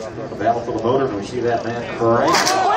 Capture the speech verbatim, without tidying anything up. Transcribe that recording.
The battle for the motor, and we see that man crank.